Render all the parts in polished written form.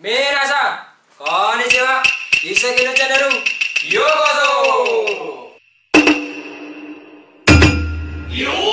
Minasan, konnichiwa. Isekai no channel yokoso. Yo.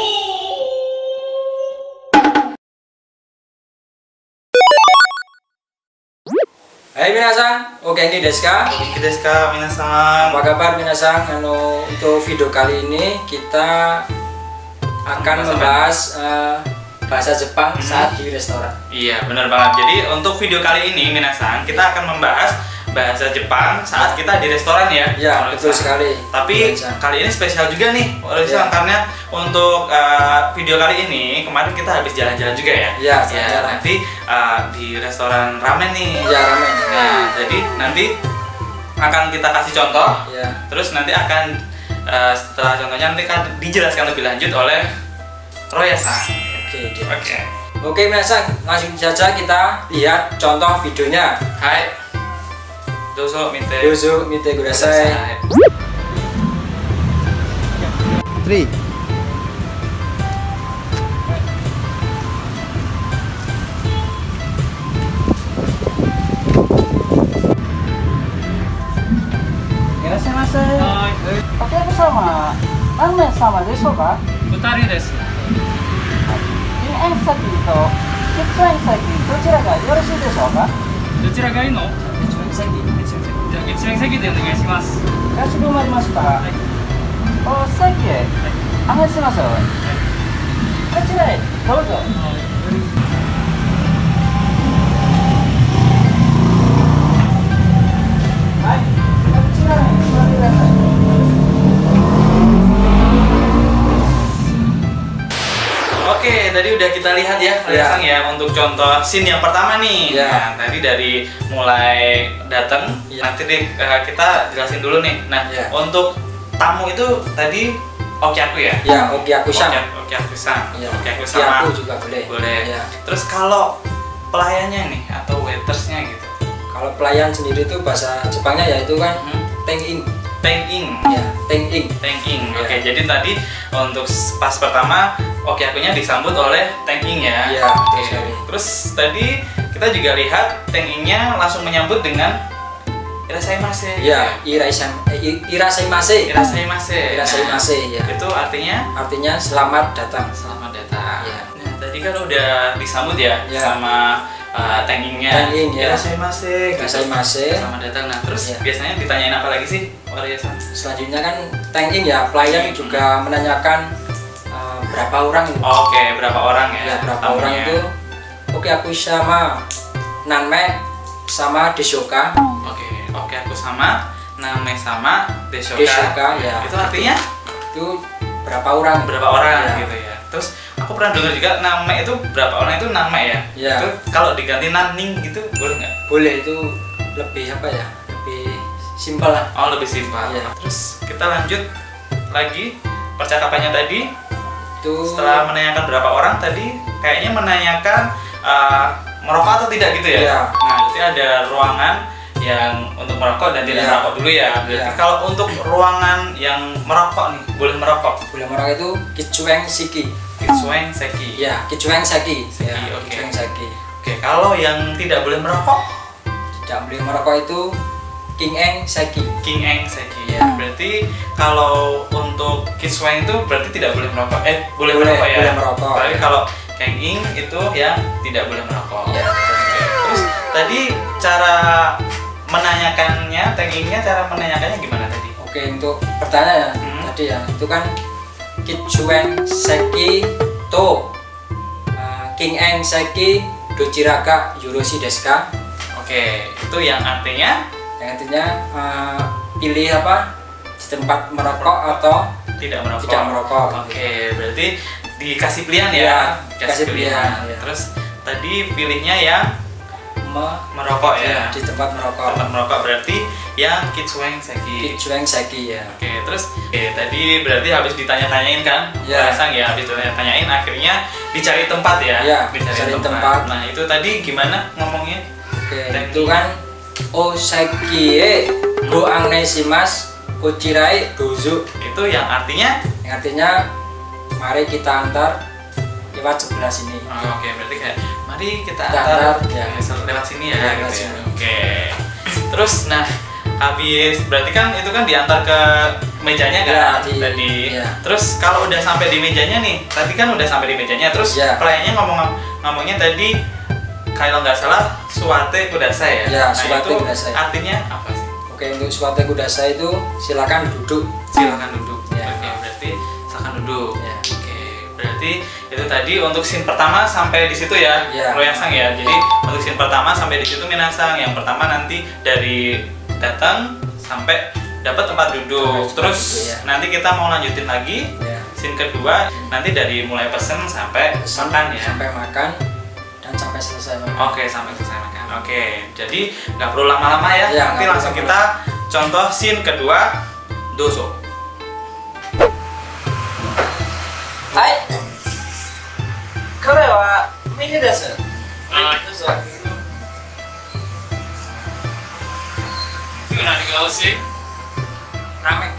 Hai minasan, oke ini desu ka? Oke desu ka, minasan. Apa kabar minasan? Untuk video kali ini kita akan membahas bahasa Jepang saat di restoran. Iya, benar banget. Jadi untuk video kali ini minasan, kita akan membahas bahasa Jepang saat kita di restoran ya. Iya, betul sekali. Tapi kali ini spesial juga nih, karena untuk video kali ini kemarin kita habis jalan-jalan juga ya. Iya, ya, nanti di restoran ramen nih. Iya, ramen. Nah, jadi nanti akan kita kasih contoh. Iya. Terus nanti akan setelah contohnya nanti akan dijelaskan lebih lanjut oleh Roya-san. Oke. Oke, minasan, langsung saja kita lihat contoh videonya. Hai. Dozo mite kudasai. 3 お客様、何名様でしょうか。 2人です。 禁煙席と喫煙席、どちらがよろしいでしょうか。 どちらがいいの？ 喫煙席。 じゃあ喫煙席でお願いします。 かしこまりました。お席へ案内しましょう。こちらへどうぞ。はい、こちらへ座ってください。 Oke, tadi udah kita lihat ya, Sang ya, untuk contoh scene yang pertama nih. Nah, tadi dari mulai datang, nanti kita jelasin dulu nih. Nah, untuk tamu itu tadi Okiaku ya? Ya, Okiaku-san. Okiaku-san. Ya, Okiaku-sama. Okiaku juga boleh. Boleh. Ya. Terus kalau pelayannya nih atau waitersnya gitu? Kalau pelayan sendiri itu bahasa Jepangnya yaitu kan teng-in. Teng-in. Ya, teng-in. Teng-in. Oke, jadi tadi untuk pas pertama Okiaku-nya disambut oleh teng-in ya. Iya, oke. sekali. Terus tadi kita juga lihat teng-in-nya langsung menyambut dengan irasaimase. Ya, irasaimase. Irasaimase. Ya. Itu artinya selamat datang. Selamat datang. Ya. Nah, tadi kan udah disambut ya, sama teng-in-nya. Teng-in ya. Irasaimase. Selamat datang. Nah, terus biasanya ditanyain apa lagi sih? Warga-san? Selanjutnya kan teng-in ya, pelayan juga menanyakan berapa orang ini. Oke, berapa orang ya? Ya, berapa orang itu? Okiaku sama nanme sama deshoka. Oke, aku sama name sama deshoka. Deshoka ya. Itu artinya itu berapa orang? Berapa orang gitu ya. Terus aku pernah dengar juga name itu berapa orang itu name ya. Ya. Itu kalau diganti naning gitu boleh nggak? Boleh, itu lebih apa ya? Lebih simpel lah. Oh, lebih simpel. Ya. Terus kita lanjut lagi percakapannya tadi. Itu Setelah menanyakan berapa orang tadi, kayaknya menanyakan merokok atau tidak gitu ya. Ya. Nah, berarti ada ruangan yang untuk merokok dan tidak merokok dulu ya. Berarti kalau untuk ruangan yang merokok nih, boleh merokok. boleh merokok itu kichueng seki. Kitsueng seki. Ya, kichueng seki. Seki, Ya, oke. kichueng seki. Oke, kalau yang tidak boleh merokok, Tidak boleh merokok itu kingeng seki. king eng seki. Ya. Berarti kalau untuk kitsueng itu berarti tidak boleh merokok. Boleh Boleh, merokok ya. boleh merokok, Tapi ya. kalau keng ing itu yang tidak boleh merokok. Ya. Oke. Terus tadi cara menanyakannya, taggingnya cara menanyakannya gimana tadi? Oke, untuk pertanyaan tadi ya, itu kan kichueng seki to kingeng seki dochiraka yoroshi desu ka? Oke, itu yang artinya Yang artinya pilih apa? Di tempat merokok atau tidak merokok. tidak merokok. Oke, berarti dikasih pilihan ya. Ya, dikasih pilihan, ya. Terus tadi pilihnya yang merokok ya. Di tempat merokok. Tempat merokok berarti yang kitsueng seki. Kichueng seki ya. Oke, terus tadi berarti habis ditanya-tanyain kan? Ya. Sang ya, habis ditanya-tanyain akhirnya dicari tempat ya. Ya, dicari cari tempat. Nah, itu tadi gimana ngomongnya? Oke, itu kan osaki e go angnesimasu kochirai dozo. Itu yang artinya? Yang artinya mari kita antar lewat sebelah sini. Oh, oke, berarti kayak mari kita antar ya. Lewat sini ya, Ya, gitu lewat ya. sini. Oke. Terus nah habis berarti kan itu kan diantar ke mejanya kan Ya, tadi. ya. Terus kalau udah sampai di mejanya nih, tadi kan udah sampai di mejanya, terus Ya. pelayannya ngomongnya tadi kalau nggak salah suwate kudasai ya. Ya, nah suwate itu kudasai. artinya apa sih? Oke, untuk suwate kudasai itu silakan duduk. Silakan duduk. Ya. Oke, berarti silakan duduk. Ya. Oke, berarti itu tadi untuk scene pertama sampai di situ ya, Ya. Royasang ya. Jadi untuk scene pertama sampai di situ minasang. Yang pertama nanti dari datang sampai dapat tempat duduk. Tempat Terus duduk, ya. nanti kita mau lanjutin lagi. Ya. Scene kedua nanti dari mulai pesen sampai makan ya. Sampai makan dan sampai selesai makan. Oke, sampai selesai makan. Oke, jadi nggak perlu lama-lama ya. Ya, Nanti nggak langsung perlu kita contoh scene kedua, doso. Hai. これはメニューです。 はいどうぞ。 今日何が欲しい？ Ramen.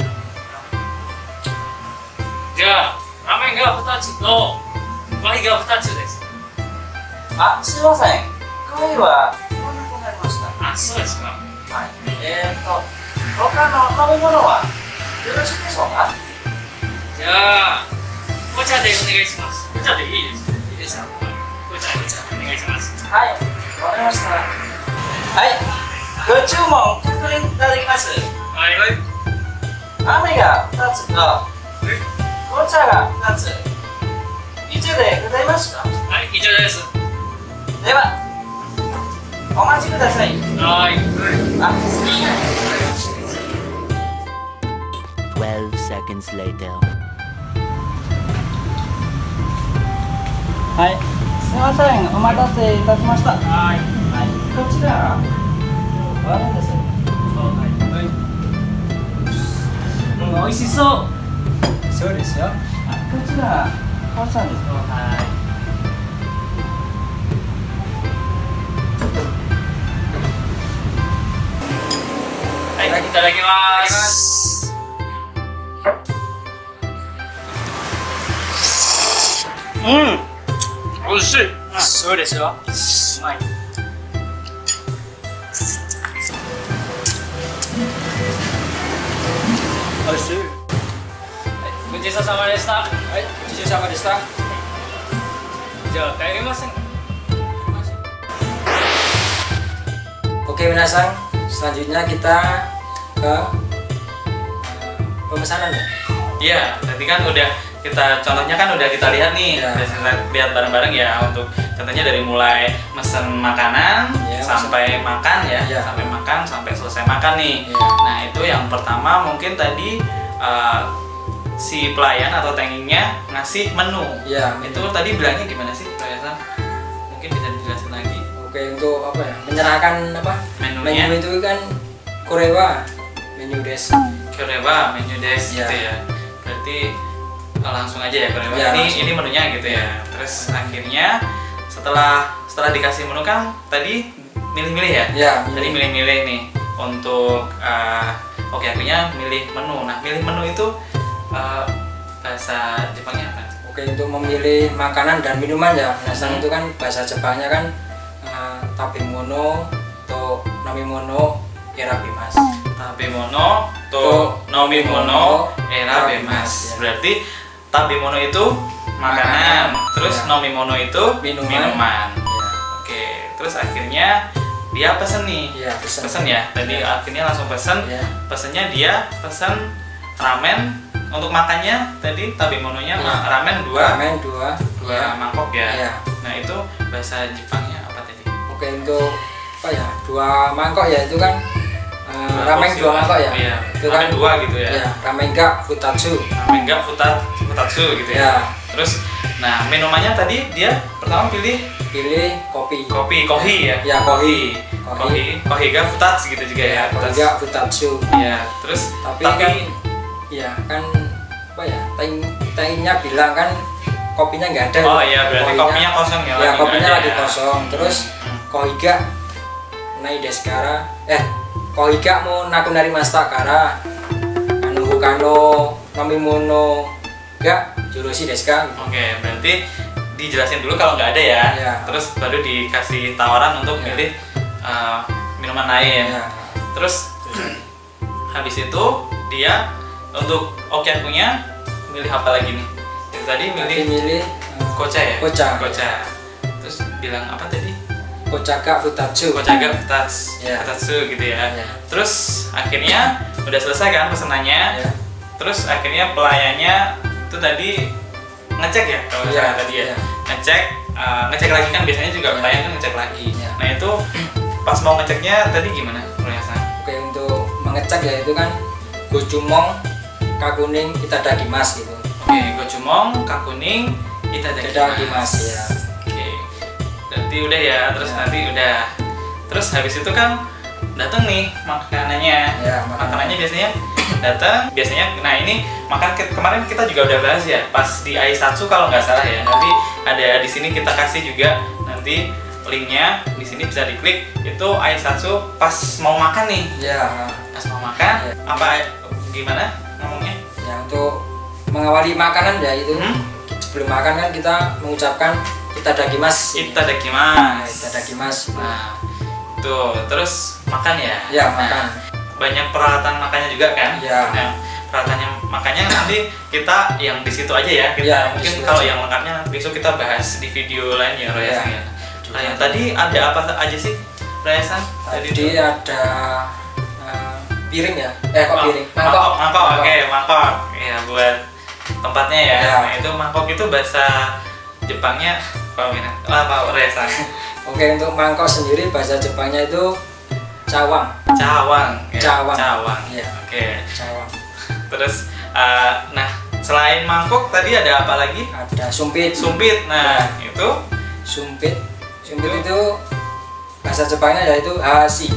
じゃあラーメンが2つとワイが2つです。 あ、すいません。これはこんなくなりました。 あ、そうですか。 はい。他の飲み物はよろしいでしょうか。 じゃあお茶でお願いします。お茶でいいです。 いいですか。 お茶お願いします。 はい。わかりました。はい。ご注文確認いただきます。 はいはい。 雨が2つと紅茶が2つ。以上でございますか。 はい以上です。 ではお待ちください。 はい。 あ、すみません。 12 seconds later. はい、すみません、お待たせいたしました。 はい。 はい、こちら、ワインです。 美味しそう。 そうですよ。 あ、こちら、紅茶です。 はい。はい、いただきます。美味しい。そうですよ。うまい。 美味しい。 ごちそうさまでした。 はい、ごちそうさまでした。 じゃあ帰りません。 Oke, minasang, selanjutnya kita ke pemesanan ya. Iya, tadi kan udah kita contohnya kan udah kita lihat nih, Ya. udah kita lihat bareng-bareng ya untuk contohnya dari mulai mesen makanan Ya, sampai makan ya, Ya. sampai makan sampai selesai makan nih. Ya. Nah itu yang pertama mungkin tadi si pelayan atau tankingnya ngasih menu. Ya, Itu tadi bilangnya gimana sih, Pak Yasan? Mungkin bisa dijelasin lagi. Oke, untuk apa ya? Menyerahkan apa? Menunya. Menu itu kan korewa, menu des. Kyorewa, menu des Ya. gitu ya. Berarti langsung aja ya Kyorewa. Ya, langsung. ini menunya gitu ya. Terus akhirnya setelah dikasih menu kan tadi milih-milih ya. Ya, Tadi milih-milih nih untuk oke akhirnya milih menu. Nah, milih menu itu bahasa Jepangnya apa? Oke, untuk memilih makanan dan minuman ya. Minasang itu kan bahasa Jepangnya kan tabemono to nomimono erabimasu. Tabemono to nomimono erabimasu. Ya. Berarti tabemono itu makanan, terus Ya. nomimono itu minuman. Ya. Oke, terus akhirnya dia pesen nih. Iya, pesen. Pesen ya. Tadi Ya. akhirnya langsung pesen. Ya. Pesennya dia pesen ramen. Untuk makannya tadi tabemononya Ya. ramen dua Ramen dua mangkok ya. Iya. Nah, itu bahasa Jepangnya apa tadi? Oke, untuk apa ya? 2 mangkok ya itu kan ramen porsi 2 lah. mangkok ya. Iya. Itu Ramen kan dua gitu ya. Iya, ramen ga futatsu. Ramen enggak futatsu gitu ya. Ya. Terus nah, minumannya tadi dia pertama pilih Pilih kopi. kohi ya. Ya, kohi. Kohi ga futatsu gitu juga ya. Kopi ga futatsu. Iya, terus Tapi kan ya kan apa ya? Tankingnya bilang kan kopinya nggak ada. oh iya berarti kopinya kosong ya. Ya, lagi kopinya nggak ada lagi ya. kosong. Terus kohiga nai deskara. Kohiga mau naku nari masta kara. Hukano nomimono ga jurusi deska. Oke, berarti dijelasin dulu kalau nggak ada ya. Ya. Terus baru dikasih tawaran untuk Ya. milih minuman lain. Ya. Terus habis itu dia untuk okiakunya milih apa lagi nih? Yang tadi milih kocha ya? Kocha. Terus bilang apa tadi? Kochaga Futatsu. Kochaga Futatsu gitu ya. Terus akhirnya udah selesai kan pesenannya. Ya. Terus akhirnya pelayannya itu tadi ngecek ya kalau misalnya tadi ya. Ngecek lagi kan biasanya juga pelayan kan ngecek lagi. Nah itu pas mau ngeceknya tadi gimana pelayanan? Oke, untuk mengecek ya itu kan Gochumon, Kakuning, Itadakimasu gitu. Oke, Gochumon, Kakuning, Itadakimasu ya. Oke, berarti udah ya. Terus nanti udah. Terus habis itu kan datang nih makanannya. Ya, makanannya biasanya datang. Nah ini kemarin kita juga udah bahas ya. Pas di Aisatsu kalau nggak salah ya. Nanti ada di sini kita kasih juga nanti linknya. Di sini bisa diklik. Itu Aisatsu pas mau makan nih. Ya. Pas mau makan. Ya. Apa gimana ngomongnya? Ya, untuk mengawali makanan ya itu sebelum makan kan kita mengucapkan Itadakimasu. Itadakimasu. Nah, tuh terus makan ya. Ya, makan. Banyak peralatan makannya juga kan? Ya. Nah, peralatannya makannya nanti kita yang di situ aja ya. Kita ya, mungkin kalau yang lengkapnya besok kita bahas di video lain ya, Royasan ya. Nah, yang tadi ada apa aja sih, Royasan? Tadi ada piring ya? Kok piring? Mangkok. Oke, mangkok. Ya, buat tempatnya ya. Ya. Nah, itu mangkok itu bahasa Jepangnya apa, Royasan? Oke, untuk mangkok sendiri bahasa Jepangnya itu cawang. Cawang. Ya. Oke. Cawang. Terus, nah selain mangkok tadi ada apa lagi? Ada sumpit. Nah itu sumpit itu bahasa Jepangnya yaitu hashi.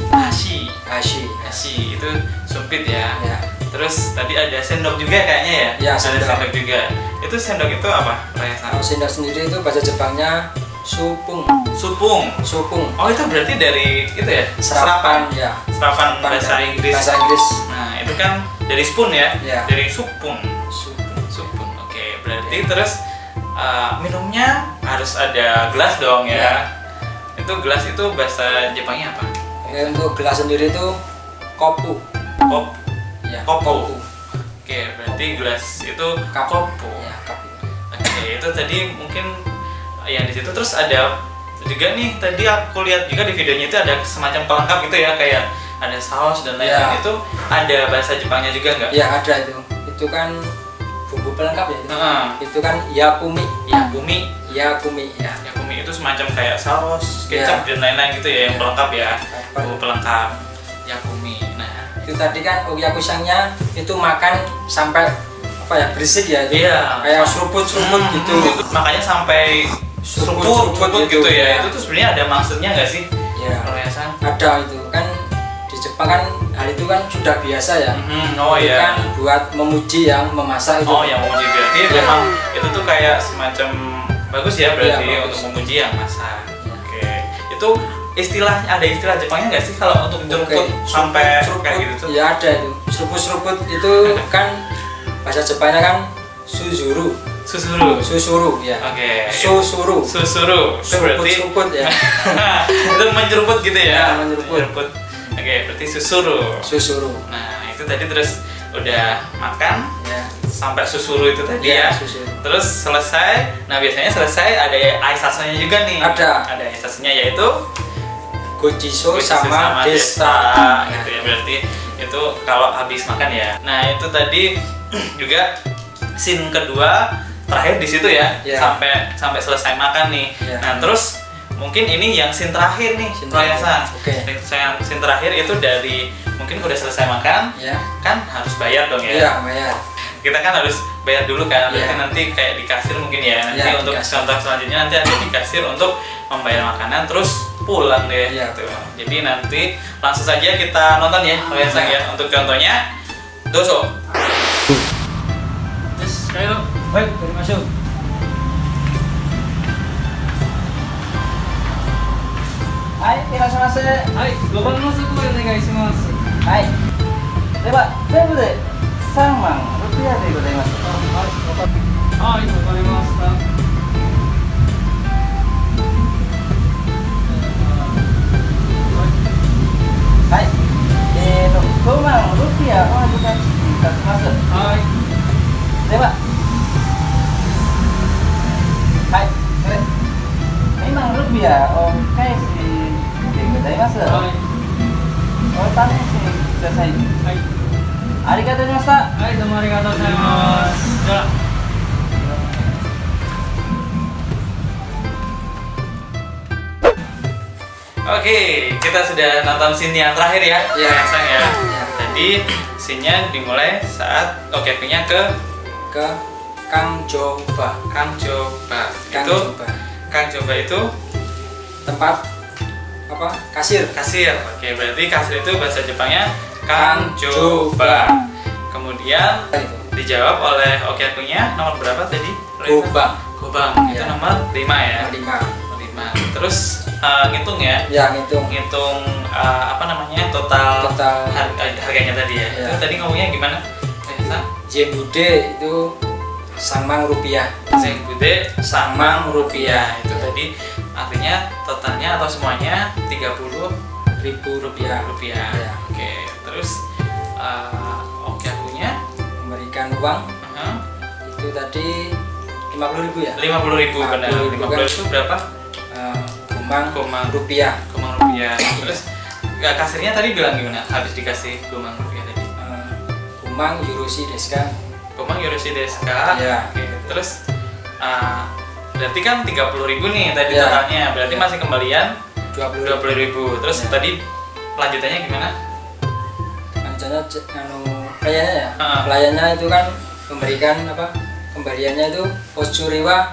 Itu sumpit ya. Ya. Terus tadi ada sendok juga kayaknya ya? Ya, ada sendok. sendok juga. Itu sendok itu apa? Kalau sendok sendiri itu bahasa Jepangnya supung. Oh itu berarti dari itu ya? Serapan ya. Serapan bahasa Inggris. Nah itu kan dari spoon ya? Ya. Dari supung. Oke, berarti terus minumnya harus ada gelas dong ya? Itu gelas itu bahasa Jepangnya apa? Oke, untuk gelas sendiri itu kopu. Ya, kopu. Oke, berarti gelas itu kopu. Ya, kopu. Oke, itu tadi mungkin yang di situ. Terus ada juga nih tadi aku lihat juga di videonya itu ada semacam pelengkap gitu ya, kayak ada saus dan lain-lain. Itu ada bahasa Jepangnya juga nggak? Ya, ada itu. Itu kan bumbu pelengkap ya itu. Itu kan yakumi ya. Yakumi itu semacam kayak saus, kecap dan lain-lain gitu ya, yang pelengkap ya. Bumbu pelengkap yakumi. Nah, itu tadi kan oyakusangnya itu makan sampai apa ya, berisik ya itu. Iya. Kayak seruput gitu. Makanya sampai seruput gitu ya. Itu tuh sebenarnya ada maksudnya nggak sih? Ya. Royasan? Ada itu kan di Jepang kan hal itu kan sudah biasa ya. Oh itu iya. kan buat memuji yang memasak itu. Oh, yang memuji berarti memang itu tuh kayak semacam bagus ya berarti bagus. untuk memuji yang masak. Oke. Itu ada istilah Jepangnya nggak sih kalau untuk seruput sampai kayak gitu tuh? Ya ada itu. Seruput itu kan bahasa Jepangnya kan susuru ya. Oke. Susuru Itu berarti seruput ya. itu menjeruput gitu ya. Ya, menjeruput. Oke, berarti susuru. Nah, itu tadi terus udah makan Ya. sampai susuru itu tadi ya. Susuru. Terus selesai. Nah, biasanya selesai ada aisatsunya juga nih. Ada aisatsunya yaitu Gochiso sama desta. Gitu ya, berarti itu kalau habis makan ya. Nah, itu tadi juga scene kedua terakhir di situ ya. Sampai selesai makan nih. Nah, terus mungkin ini yang scene terakhir nih, Royasan. Scene terakhir itu dari mungkin udah selesai makan, kan harus bayar dong ya. Iya, bayar. Kita kan harus bayar dulu kan, berarti nanti kayak di kasir mungkin ya. Nanti untuk contoh selanjutnya nanti ada di kasir untuk membayar makanan terus pulang deh. Gitu. Jadi nanti langsung saja kita nonton ya, Royasan ya. Untuk contohnya, doso. Ayo. Baik, terima kasih. はい、いらっしゃいませ。 はい、5番の席お願いします。 はい。では、全部で3万600円でございます。 はい、わかりました。 ます。はい。お試しにください。はい。ありがとうございました。はい、どうもありがとうございます。じゃあ。 Oke, kita sudah nonton scene yang terakhir ya, Sang ya. Jadi scene-nya dimulai saat okepinya ke Kang Joba. Kang Joba. Kang Joba itu tempat apa? Kasir. Kasir. Oke, berarti kasir itu bahasa Jepangnya Kang Joba. Kemudian dijawab oleh okepinya nomor berapa tadi? Gobang. Gobang. Itu nomor 5 ya. 5. Terus ngitung ya? Ya, ngitung apa namanya total harganya tadi ya. Itu tadi ngomongnya gimana? Zenbude itu Samang rupiah. Zenbude Samang rupiah. Itu tadi artinya totalnya atau semuanya 30.000 rupiah. Ya. Oke. Terus okeakunya memberikan uang. Itu tadi 50.000 ya? 50.000 benar. 50.000 itu berapa? Gomang rupiah. Terus kasirnya tadi bilang gimana? Habis dikasih gomang rupiah tadi. Gomang Yuroshi deska. Gomang Yuroshi deska. Ya. Oke. Terus berarti kan 30.000 nih tadi totalnya. Berarti masih kembalian 20.000. Terus tadi lanjutannya gimana? Lanjutannya pelayannya ya. Pelayannya itu kan memberikan apa? Kembaliannya itu Ochuriga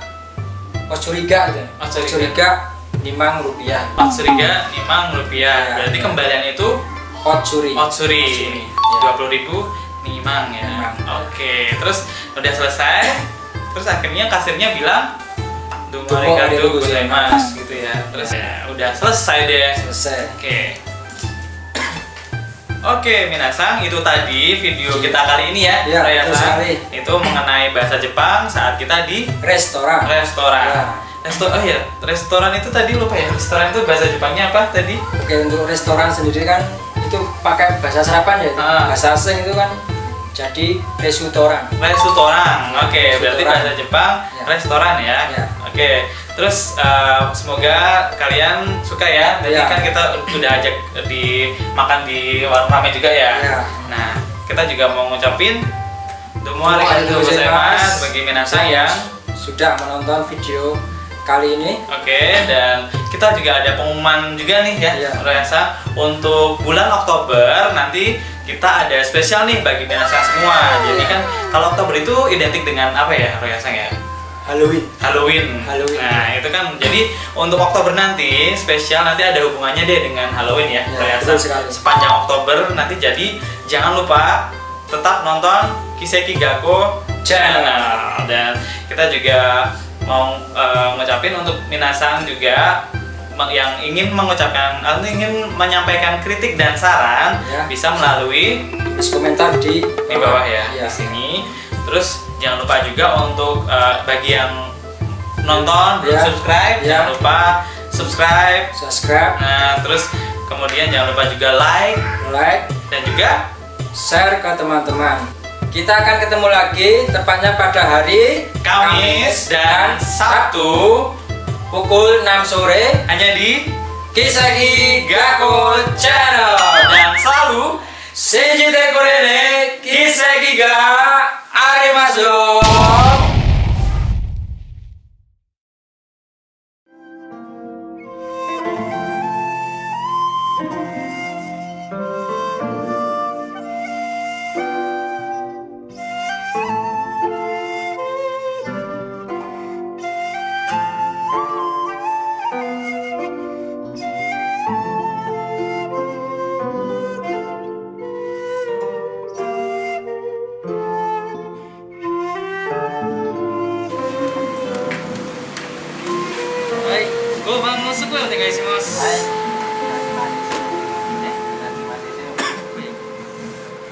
Rp5. Rp5. Berarti kembalian itu Otsuri. 20.000 nimang ya. Oke, terus udah selesai. Terus akhirnya kasirnya bilang Domo arigatou gozaimasu gitu ya. Terus udah selesai deh. Oke, minasan, itu tadi video kita kali ini ya. Itu mengenai bahasa Jepang saat kita di restoran. Restoran itu tadi lupa ya. Restoran itu bahasa Jepangnya apa tadi? Oke, untuk restoran sendiri kan itu pakai bahasa serapan ya. Bahasa asing itu kan jadi restoran. Oke, berarti bahasa Jepang restoran ya. Oke. Terus semoga kalian suka ya. Tadi kan kita udah ajak makan di warung ramen juga ya. Nah, kita juga mau ngucapin domo arigatou gozaimasu bagi minasan yang sudah menonton video kali ini. Oke, dan kita juga ada pengumuman juga nih ya, Royasa. Untuk bulan Oktober nanti kita ada spesial nih bagi minasan semua. Jadi kan kalau Oktober itu identik dengan apa ya, Royasa ya? Halloween. Nah, itu kan jadi untuk Oktober nanti spesial nanti ada hubungannya deh dengan Halloween ya. Sepanjang Oktober nanti, jadi jangan lupa tetap nonton Kiseki Gakko Channel. Dan kita juga mau ngucapin untuk minasan juga yang ingin mengucapkan atau ingin menyampaikan kritik dan saran bisa melalui komentar di bawah ya, di sini. Terus jangan lupa juga untuk bagi yang nonton belum subscribe, jangan lupa subscribe. Nah, terus kemudian jangan lupa juga like dan juga share ke teman-teman. Kita akan ketemu lagi tepatnya pada hari Kamis dan Sabtu pukul 6 sore hanya di Kiseki Gakko Channel. Dan selalu Shinjite kore ne Kiseki ga arimasu.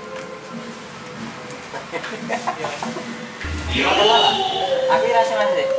Aku irashimasu.